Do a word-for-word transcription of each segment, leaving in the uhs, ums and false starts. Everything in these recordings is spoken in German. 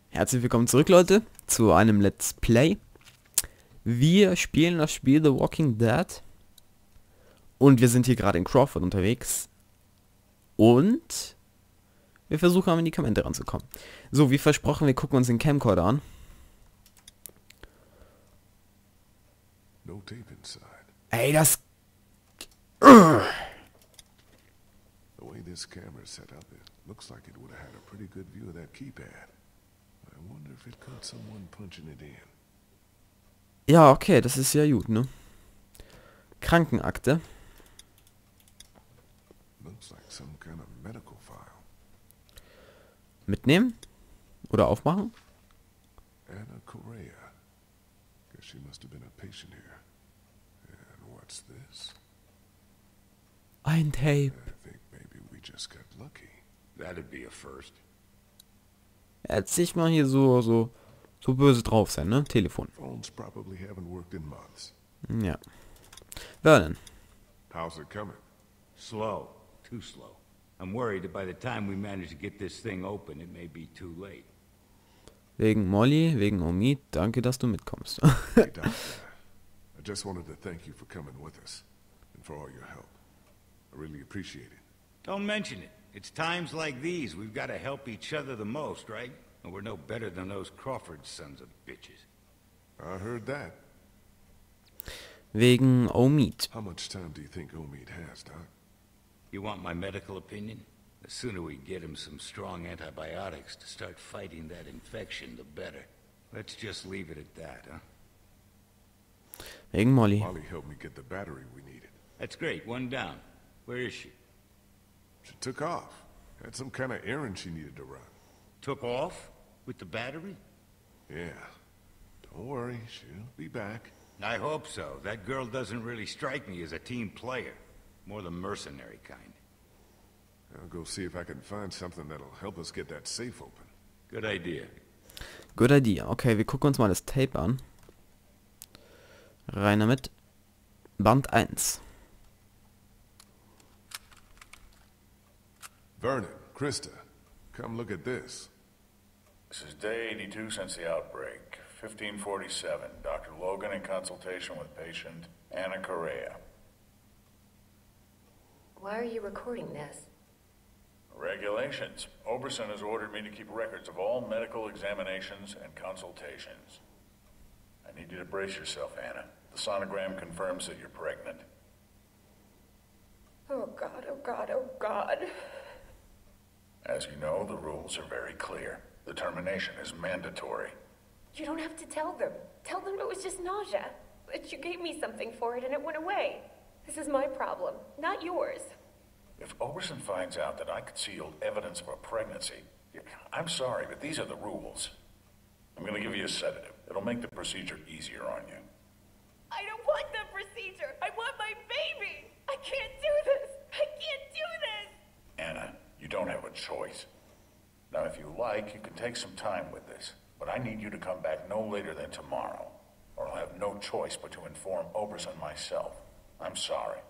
Herzlich willkommen zurück, Leute, zu einem Let's Play. Wir spielen das Spiel The Walking Dead. Und wir sind hier gerade in Crawford unterwegs. Und wir versuchen an Medikamente ranzukommen. So, wie versprochen, wir gucken uns den Camcorder an. No tape inside. Ey, das... The way this camera's set up, it looks like it would have had a pretty good view of that keypad. I wonder if it caught someone punching it in. Ja, okay, das ist ja gut, ne? Krankenakte. Looks like some kind of medical file. Mitnehmen? Oder aufmachen? Anna Correa. Guess she must have been a patient here. And what's this? Ein Tape. I think maybe we just got lucky. That'd be a first. Jetzt sich mal hier so, so, so böse drauf sein, ne? Telefon. Phones probably haven't worked in months. Ja. Vernon. How's it coming? Slow. Too slow. I'm worried that by the time we manage to get this thing open, it may be too late. Wegen Molly, wegen Omid, danke, dass du mitkommst. Hey, Doctor. I just wanted to thank you for coming with us. And for all your help. I really appreciate it. Don't mention it. It's times like these we've got to help each other the most, right? And we're no better than those Crawford sons of bitches. I heard that. Wegen Omid. How much time do you think Omid has, Doc? You want my medical opinion? The sooner we get him some strong antibiotics to start fighting that infection, the better. Let's just leave it at that, huh? Wegen Molly. Molly helped me get the battery we needed. That's great. One down. Where is she? She took off. Had some kind of errand she needed to run. Took off? With the battery? Yeah. Don't worry, she'll be back. I hope so. That girl doesn't really strike me as a team player. More the mercenary kind. I'll go see if I can find something that'll help us get that safe open. Good idea. Good idea. Okay, wir gucken uns mal das Tape an. Rein damit. Band eins. Vernon, Krista, come look at this. This is day eighty-two since the outbreak. fifteen forty-seven. Doctor Logan in consultation with patient Anna Correa. Why are you recording this? Regulations. Oberson has ordered me to keep records of all medical examinations and consultations. I need you to brace yourself, Anna. The sonogram confirms that you're pregnant. Oh God, oh God, oh God. As you know, the rules are very clear. The termination is mandatory. You don't have to tell them. Tell them it was just nausea. That you gave me something for it and it went away. This is my problem, not yours. If Oberson finds out that I concealed evidence of a pregnancy, I'm sorry, but these are the rules. I'm going to give you a sedative. It'll make the procedure easier on you. I don't want the procedure. I want my baby. I can't do this. I can't do this. Anna, you don't have a choice. Now, if you like, you can take some time with this, but I need you to come back no later than tomorrow, or I'll have no choice but to inform Oberson myself. I'm sorry.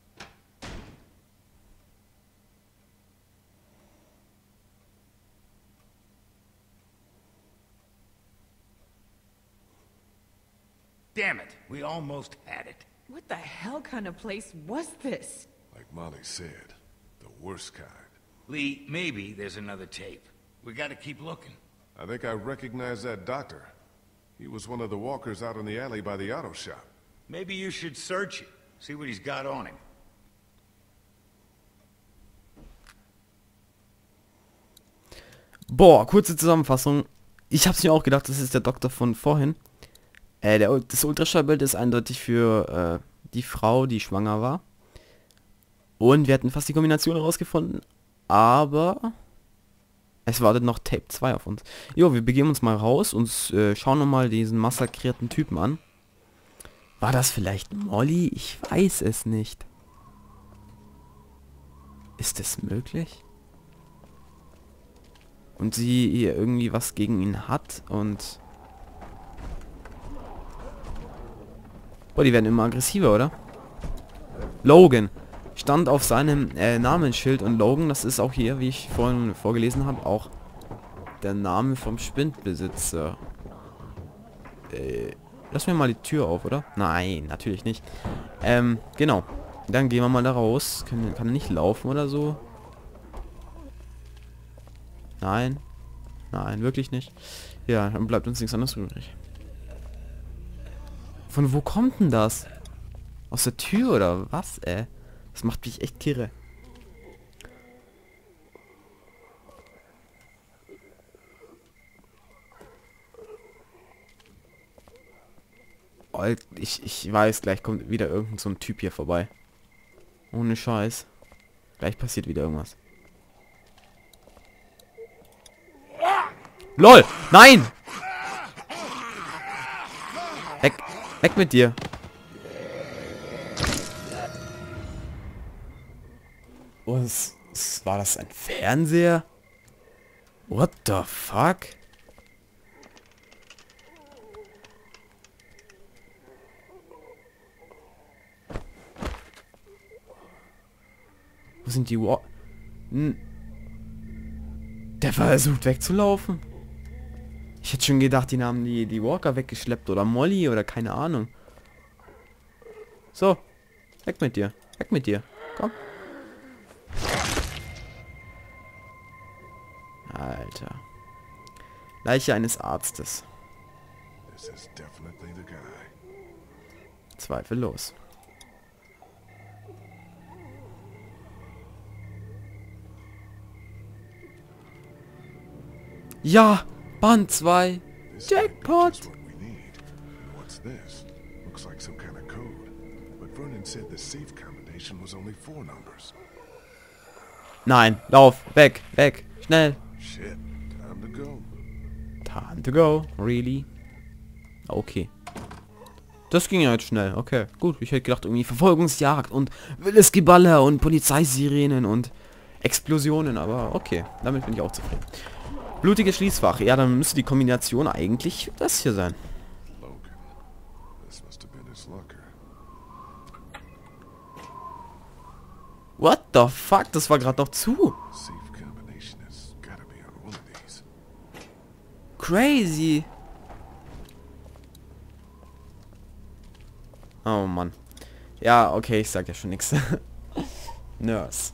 Damn it. We almost had it. What the hell kind of place was this? Like Molly said, the worst kind. Lee, maybe there's another tape. We gotta keep looking. I think I recognize that doctor. He was one of the walkers out in the alley by the auto shop. Maybe you should search it. See what he's got on him. Boah, kurze Zusammenfassung. Ich hab's mir auch gedacht, das ist der Doktor von vorhin. Äh, der, das Ultraschallbild ist eindeutig für äh, die Frau, die schwanger war. Und wir hatten fast die Kombination herausgefunden. Aber es wartet noch Tape zwei auf uns. Jo, wir begeben uns mal raus und äh, schauen nochmal diesen massakrierten Typen an. War das vielleicht Molly? Ich weiß es nicht. Ist es möglich? Und sie hier irgendwie was gegen ihn hat und... Boah, die werden immer aggressiver, oder? Logan stand auf seinem äh, Namensschild und Logan, das ist auch hier, wie ich vorhin vorgelesen habe, auch Der Name vom Spindbesitzer. Äh, lass mir mal die Tür auf, oder? Nein, natürlich nicht. Ähm, genau. Dann gehen wir mal da raus. Kann, kann er nicht laufen oder so? Nein. Nein, wirklich nicht. Ja, dann bleibt uns nichts anderes übrig. Von wo kommt denn das? Aus der Tür oder was, ey? Das macht mich echt kirre. Ich, ich weiß, gleich kommt wieder irgend so ein Typ hier vorbei. Ohne Scheiß. Gleich passiert wieder irgendwas. LOL! Nein! Weg! Weg mit dir! Oh, was, was, war das ein Fernseher? What the fuck? Wo sind die Wa... Hm. Der versucht wegzulaufen. Ich hätte schon gedacht, die haben die, die Walker weggeschleppt oder Molly oder keine Ahnung. So. Weg mit dir. Weg mit dir. Komm. Alter. Leiche eines Arztes. Zweifellos. Ja, Band zwei. Jackpot. Nein, lauf, weg, weg, schnell. Time to go, really? Okay. Das ging ja jetzt schnell, okay, gut. Ich hätte gedacht, irgendwie Verfolgungsjagd und wildes Geballer und Polizeisirenen und Explosionen, aber okay, damit bin ich auch zufrieden. Blutiges Schließfach. Ja, dann müsste die Kombination eigentlich das hier sein. What the fuck? Das war gerade noch zu. Crazy. Oh Mann. Ja, okay, ich sag ja schon nichts. Nurse.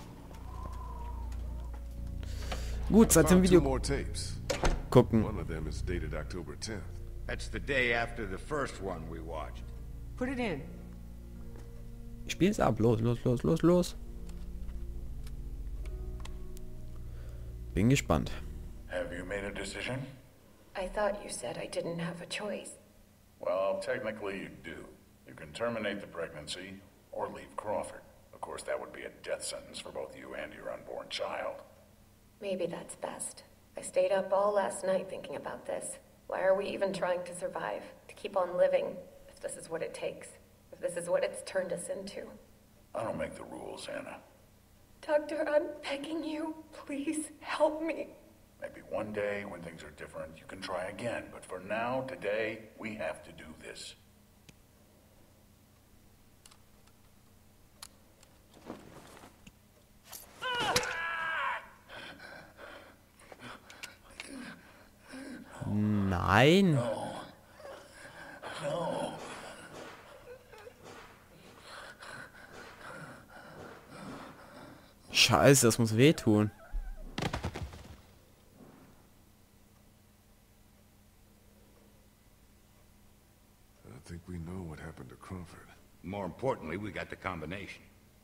Gut, seit dem Video gucken. That's the day after the first one we watched. Put it in. Ich spiel's ab. Los, los, los, los, los. Bin gespannt. Have you made a decision? I thought you said I didn't have a choice. Well, technically you do. You can terminate the pregnancy or leave Crawford. Of course, that would be a death sentence for both you and your unborn child. Maybe that's best. I stayed up all last night thinking about this. Why are we even trying to survive? To keep on living, if this is what it takes. If this is what it's turned us into. I don't make the rules, Anna. Doctor, I'm begging you. Please help me. Maybe one day, when things are different, you can try again. But for now, today, we have to do this. Nein. No. No. Scheiße, das muss wehtun. I think we know what happened to Crawford. More importantly, we got the combination.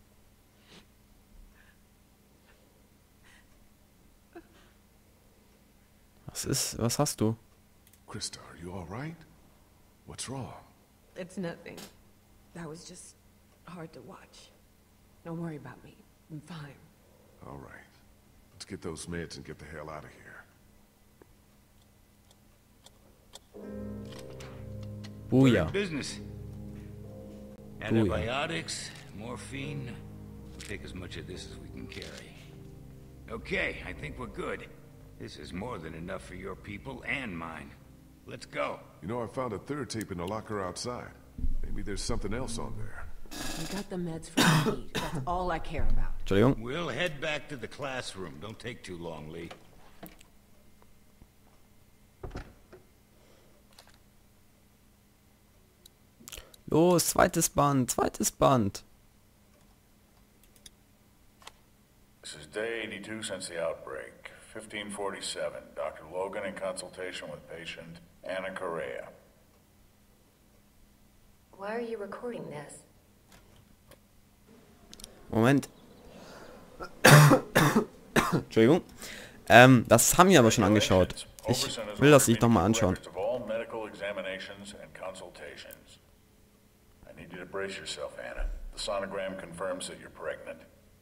Was ist, was hast du? Krista, are you all right? What's wrong? It's nothing. That was just hard to watch. Don't worry about me. I'm fine. All right. Let's get those meds and get the hell out of here. We're Booyah. in business. Antibiotics, morphine. We'll take as much of this as we can carry. Okay, I think we're good. This is more than enough for your people and mine. Let's go. You know, I found a third tape in the locker outside. Maybe there's something else on there. You got the meds for me. That's all I care about. Entschuldigung. We'll head back to the classroom. Don't take too long, Lee. Los, zweites Band, zweites Band. This is day eighty-two since the outbreak. fifteen forty-seven. Doctor Logan in consultation with patient Anna Correa. Why are you recording this? Moment. Entschuldigung. Ähm, das haben wir aber schon angeschaut. Ich will das nicht nochmal anschauen. I need you to brace yourself, Anna. The sonogram confirms that you're pregnant.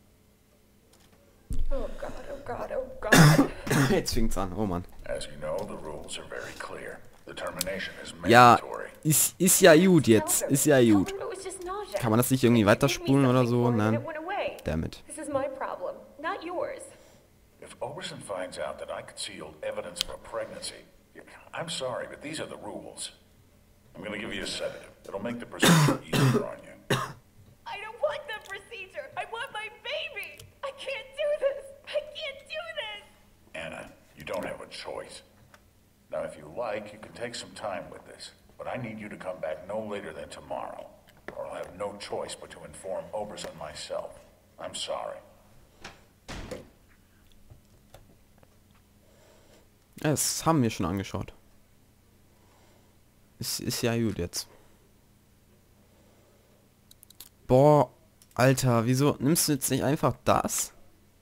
Oh God, oh God, oh God. Jetzt fängt's an, oh Mann. As you know, the rules are very clear. The termination is Ja, mandatory. ist, ist ja gut jetzt. Ist ja gut. Tell them it was just nausea. Kann man das nicht irgendwie They gave me weiterspulen oder so? something for it and Nein. it went away. Damit. This is my problem, not yours. If Oberson finds out that I concealed evidence of a pregnancy, I'm sorry, but these are the rules. I'm gonna give you a sedative. It'll make the procedure easier on you. I don't want the procedure. I want my baby. I can't do this. I can't do this. Anna, you don't have a choice. Now, if you like, you can take some time with this, but I need you to come back no later than tomorrow, or I'll have no choice but to inform Oberson myself. I'm sorry. Das haben wir schon angeschaut. Ist, ist ja gut jetzt. Boah, Alter, wieso nimmst du jetzt nicht einfach das?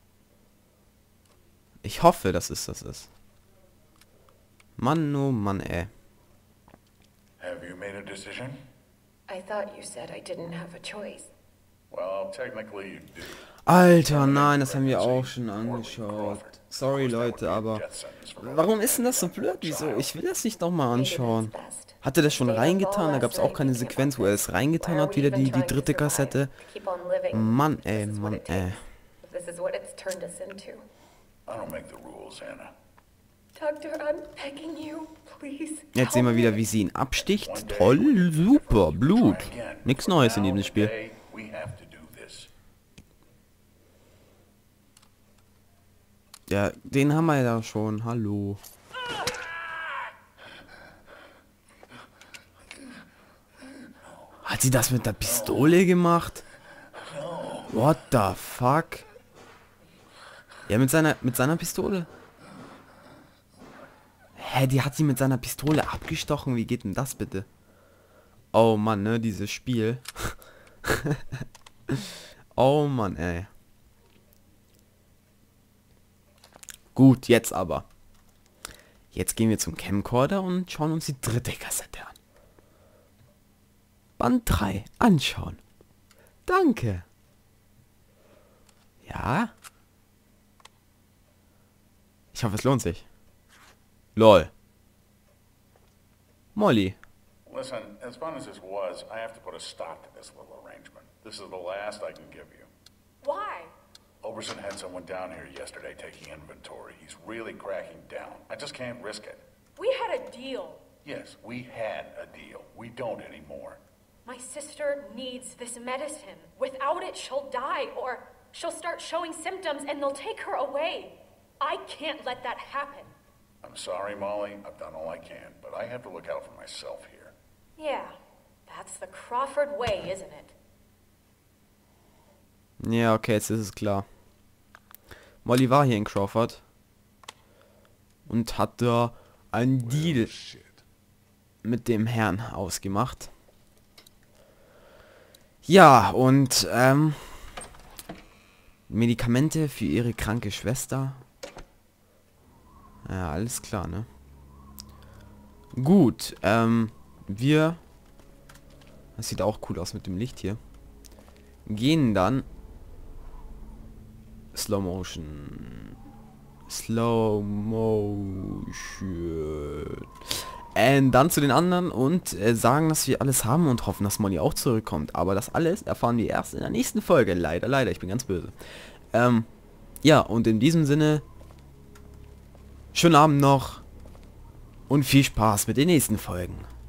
Ich hoffe, dass es das ist. Mann, oh Mann, ey. Have you made a decision? I thought you said I didn't have a choice. Well, technically you do. Alter, nein, das haben wir auch schon angeschaut. Sorry, Leute, aber... Warum ist denn das so blöd? Wieso? Ich will das nicht nochmal anschauen. Hat er das schon reingetan? Da gab es auch keine Sequenz, wo er es reingetan hat, wieder die, die dritte Kassette. Mann, ey, Mann, ey. This is what it's turned us into. I don't make the rules, Anna. Doctor, I'm begging you, please. Jetzt sehen wir wieder, wie sie ihn absticht. Toll, super, Blut. Nichts Neues in diesem Spiel. We have to do this. Ja, den haben wir ja schon. Hallo. Hat sie das mit der Pistole gemacht? What the fuck? Ja, mit seiner mit seiner Pistole. Hä, die hat sie mit seiner Pistole abgestochen. Wie geht denn das bitte? Oh Mann, ne, dieses Spiel. Oh Mann, ey. Gut, jetzt aber. Jetzt gehen wir zum Camcorder und schauen uns die dritte Kassette an. Band drei. Anschauen. Danke. Ja. Ich hoffe, es lohnt sich. Lol. Molly. Listen, as fun as this was, I have to put a stop to this little arrangement. This is the last I can give you. Why? Oberson had someone down here yesterday taking inventory. He's really cracking down. I just can't risk it. We had a deal. Yes, we had a deal. We don't anymore. My sister needs this medicine. Without it, she'll die, or she'll start showing symptoms and they'll take her away. I can't let that happen. I'm sorry, Molly. I've done all I can, but I have to look out for myself here. Yeah, that's the Crawford way, isn't it? Ja, okay, jetzt ist es klar. Molly war hier in Crawford und hat da einen Deal mit dem Herrn ausgemacht. Ja, und ähm, Medikamente für ihre kranke Schwester. Ja, alles klar, ne? Gut, ähm, wir... Das sieht auch cool aus mit dem Licht hier. Gehen dann... Slow Motion. Slow Motion. Und dann zu den anderen und äh, sagen, dass wir alles haben und hoffen, dass Molly auch zurückkommt. Aber das alles erfahren wir erst in der nächsten Folge. Leider, leider. Ich bin ganz böse. Ähm, ja, und in diesem Sinne... Schönen Abend noch. Und viel Spaß mit den nächsten Folgen.